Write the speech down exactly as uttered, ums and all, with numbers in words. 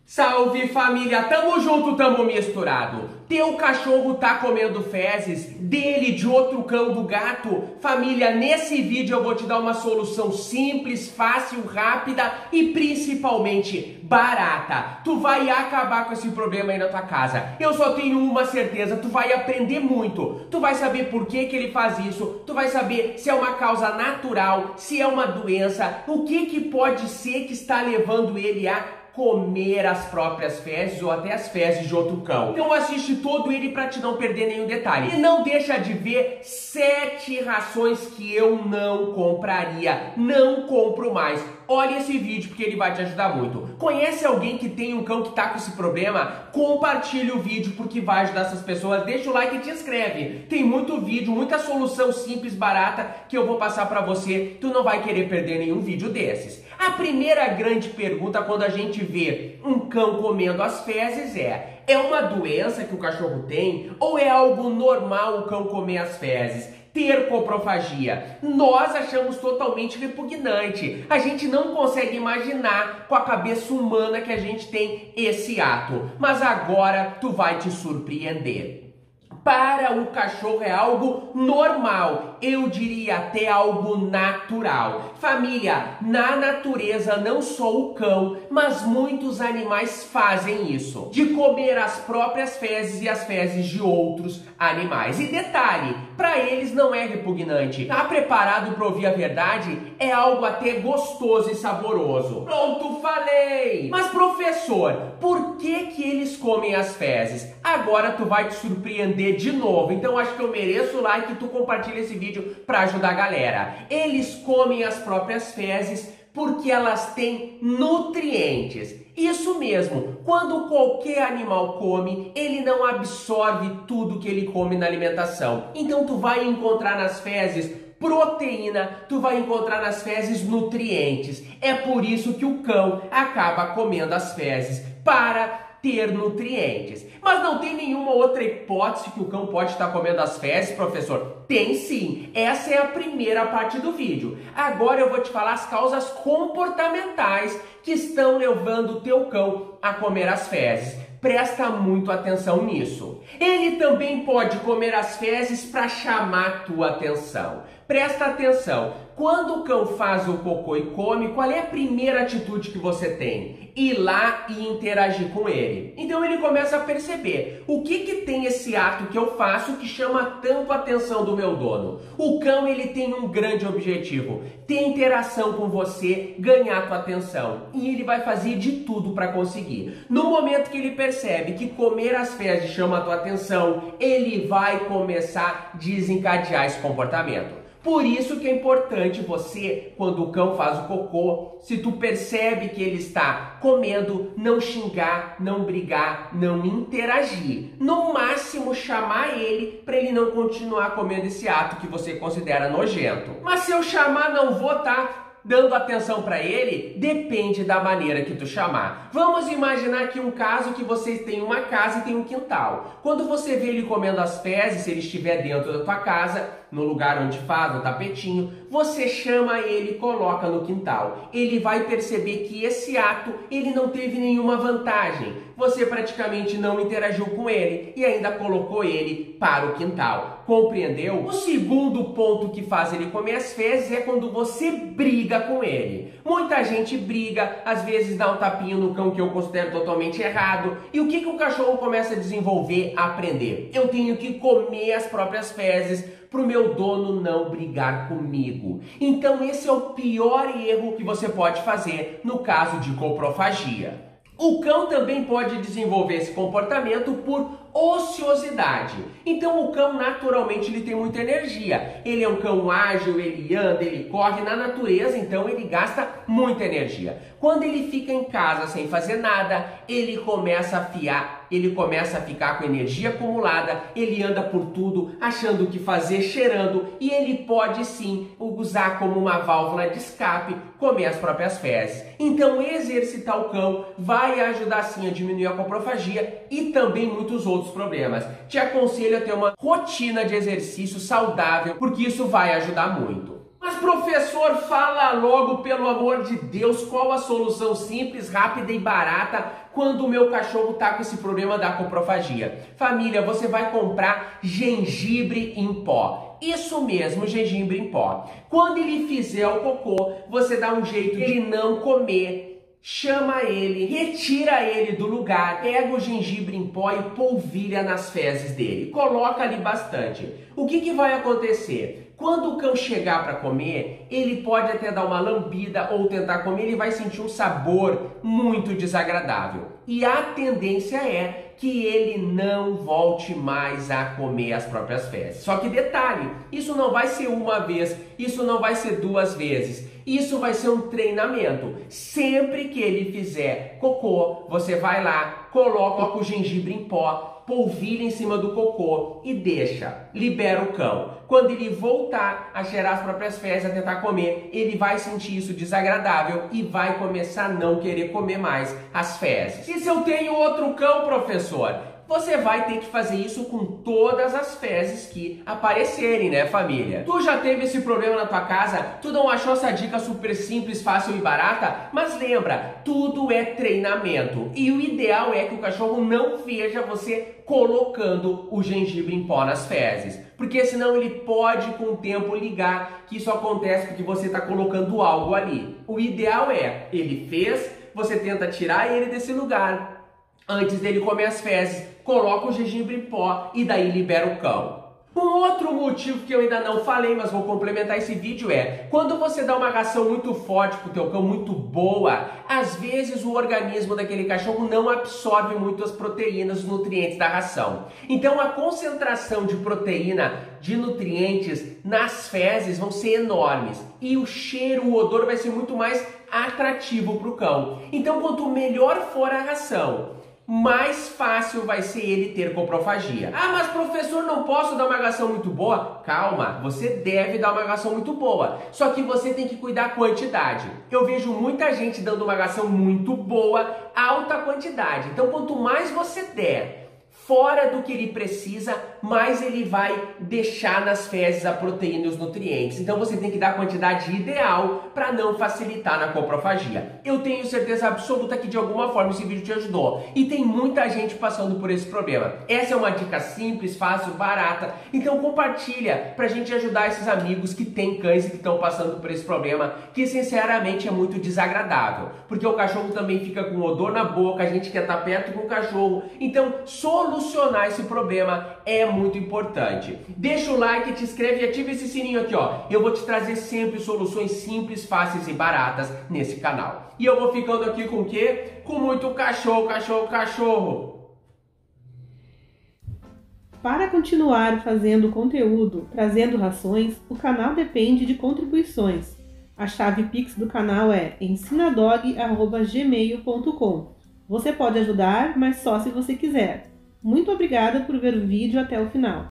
Salve família, tamo junto, tamo misturado. Teu cachorro tá comendo fezes dele, de outro cão, do gato? Família, nesse vídeo eu vou te dar uma solução simples, fácil, rápida e principalmente barata. Tu vai acabar com esse problema aí na tua casa. Eu só tenho uma certeza, tu vai aprender muito. Tu vai saber por que que ele faz isso, tu vai saber se é uma causa natural, se é uma doença, o que que pode ser que está levando ele a comer as próprias fezes ou até as fezes de outro cão. Então assiste todo ele para te não perder nenhum detalhe. E não deixa de ver sete rações que eu não compraria. Não compro mais. Olha esse vídeo porque ele vai te ajudar muito. Conhece alguém que tem um cão que tá com esse problema? Compartilhe o vídeo porque vai ajudar essas pessoas. Deixa o like e te inscreve. Tem muito vídeo, muita solução simples, barata que eu vou passar para você. Tu não vai querer perder nenhum vídeo desses. A primeira grande pergunta quando a gente vê um cão comendo as fezes é: é uma doença que o cachorro tem ou é algo normal o cão comer as fezes? Ter coprofagia. Nós achamos totalmente repugnante. A gente não consegue imaginar com a cabeça humana que a gente tem esse ato. Mas agora tu vai te surpreender. Para o cachorro é algo normal, eu diria até algo natural. Família, na natureza não só o cão, mas muitos animais fazem isso, de comer as próprias fezes e as fezes de outros animais. E detalhe, para eles não é repugnante. Tá preparado para ouvir a verdade? É algo até gostoso e saboroso. Pronto, falei! Mas professor, por que que eles comem as fezes? Agora tu vai te surpreender de novo, então acho que eu mereço o like e tu compartilha esse vídeo para ajudar a galera. Eles comem as próprias fezes porque elas têm nutrientes. Isso mesmo, quando qualquer animal come, ele não absorve tudo que ele come na alimentação. Então tu vai encontrar nas fezes proteína, tu vai encontrar nas fezes nutrientes. É por isso que o cão acaba comendo as fezes, para ter nutrientes. Mas não tem nenhuma outra hipótese que o cão pode estar comendo as fezes, professor? Tem sim. Essa é a primeira parte do vídeo. Agora eu vou te falar as causas comportamentais que estão levando o teu cão a comer as fezes. Presta muito atenção nisso. Ele também pode comer as fezes para chamar a tua atenção. Presta atenção. Quando o cão faz o cocô e come, qual é a primeira atitude que você tem? Ir lá e interagir com ele. Então ele começa a perceber o que que tem esse ato que eu faço que chama tanto a atenção do meu dono. O cão, ele tem um grande objetivo: ter interação com você, ganhar tua atenção. E ele vai fazer de tudo para conseguir. No momento que ele percebe que comer as fezes chama a tua atenção, ele vai começar a desencadear esse comportamento. Por isso que é importante você, quando o cão faz o cocô, se tu percebe que ele está comendo, não xingar, não brigar, não interagir. No máximo chamar ele para ele não continuar comendo esse ato que você considera nojento. Mas se eu chamar, não vou estar dando atenção para ele? Depende da maneira que tu chamar. Vamos imaginar aqui um caso que vocês têm uma casa e tem um quintal. Quando você vê ele comendo as fezes, se ele estiver dentro da tua casa, no lugar onde faz, no tapetinho, você chama ele e coloca no quintal. Ele vai perceber que esse ato, ele não teve nenhuma vantagem. Você praticamente não interagiu com ele e ainda colocou ele para o quintal. Compreendeu? O segundo ponto que faz ele comer as fezes é quando você briga com ele. Muita gente briga, às vezes dá um tapinho no cão que eu considero totalmente errado. E o que que o cachorro começa a desenvolver, a aprender? Eu tenho que comer as próprias fezes para o meu dono não brigar comigo. Então esse é o pior erro que você pode fazer no caso de coprofagia. O cão também pode desenvolver esse comportamento por ociosidade. Então o cão naturalmente ele tem muita energia. Ele é um cão ágil, ele anda, ele corre na natureza, então ele gasta muita energia. Quando ele fica em casa sem fazer nada, ele começa a fiar, ele começa a ficar com energia acumulada, ele anda por tudo, achando o que fazer, cheirando, e ele pode sim usar como uma válvula de escape, comer as próprias fezes. Então exercitar o cão vai ajudar sim a diminuir a coprofagia e também muitos outros problemas. Te aconselho a ter uma rotina de exercício saudável, porque isso vai ajudar muito. Mas professor, fala logo, pelo amor de Deus, qual a solução simples, rápida e barata quando o meu cachorro tá com esse problema da coprofagia? Família, você vai comprar gengibre em pó. Isso mesmo, gengibre em pó. Quando ele fizer o cocô, você dá um jeito de ele não comer. Chama ele, retira ele do lugar, pega o gengibre em pó e polvilha nas fezes dele. Coloca ali bastante. O que que vai acontecer? Quando o cão chegar para comer, ele pode até dar uma lambida ou tentar comer, ele vai sentir um sabor muito desagradável. E a tendência é que ele não volte mais a comer as próprias fezes. Só que detalhe, isso não vai ser uma vez, isso não vai ser duas vezes. Isso vai ser um treinamento. Sempre que ele fizer cocô, você vai lá, coloca o gengibre em pó, polvilha em cima do cocô e deixa, libera o cão. Quando ele voltar a cheirar as próprias fezes, a tentar comer, ele vai sentir isso desagradável e vai começar a não querer comer mais as fezes. E se eu tenho outro cão, professor? Você vai ter que fazer isso com todas as fezes que aparecerem, né, família? Tu já teve esse problema na tua casa? Tu não achou essa dica super simples, fácil e barata? Mas lembra, tudo é treinamento. E o ideal é que o cachorro não veja você colocando o gengibre em pó nas fezes. Porque senão ele pode, com o tempo, ligar que isso acontece porque você está colocando algo ali. O ideal é, ele fez, você tenta tirar ele desse lugar. Antes dele comer as fezes, coloca o gengibre em pó e daí libera o cão. Um outro motivo que eu ainda não falei, mas vou complementar esse vídeo é, quando você dá uma ração muito forte pro teu cão, muito boa, às vezes o organismo daquele cachorro não absorve muito as proteínas, os nutrientes da ração. Então a concentração de proteína, de nutrientes nas fezes vão ser enormes e o cheiro, o odor vai ser muito mais atrativo pro cão. Então quanto melhor for a ração, mais fácil vai ser ele ter coprofagia. Ah, mas professor, não posso dar uma ração muito boa? Calma, você deve dar uma ração muito boa, só que você tem que cuidar da quantidade. Eu vejo muita gente dando uma ração muito boa, alta quantidade. Então quanto mais você der fora do que ele precisa, mais ele vai deixar nas fezes a proteína e os nutrientes. Então você tem que dar a quantidade ideal para não facilitar na coprofagia. Eu tenho certeza absoluta que de alguma forma esse vídeo te ajudou. E tem muita gente passando por esse problema. Essa é uma dica simples, fácil, barata. Então compartilha pra gente ajudar esses amigos que têm cães e que estão passando por esse problema, que sinceramente é muito desagradável. Porque o cachorro também fica com odor na boca, a gente quer estar perto com o cachorro. Então solucionar Solucionar esse problema é muito importante. Deixa o like, te inscreve e ativa esse sininho aqui, ó. Eu vou te trazer sempre soluções simples, fáceis e baratas nesse canal. E eu vou ficando aqui com o quê? Com muito cachorro, cachorro, cachorro. Para continuar fazendo conteúdo, trazendo rações, o canal depende de contribuições. A chave Pix do canal é ensinadog arroba gmail ponto com. Você pode ajudar, mas só se você quiser. Muito obrigada por ver o vídeo até o final.